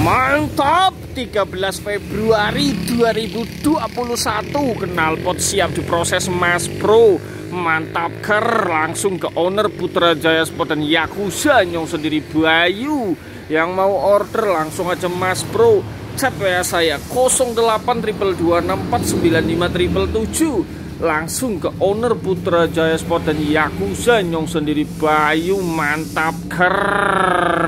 Mantap, 13 Februari 2021 knalpot siap diproses Mas Bro. Mantap ker, langsung ke owner Putrajaya Sport dan Yakuza nyong sendiri Bayu. Yang mau order langsung aja Mas Bro, chat WA saya 0822649577. Langsung ke owner Putrajaya Sport dan Yakuza nyong sendiri Bayu. Mantap ker.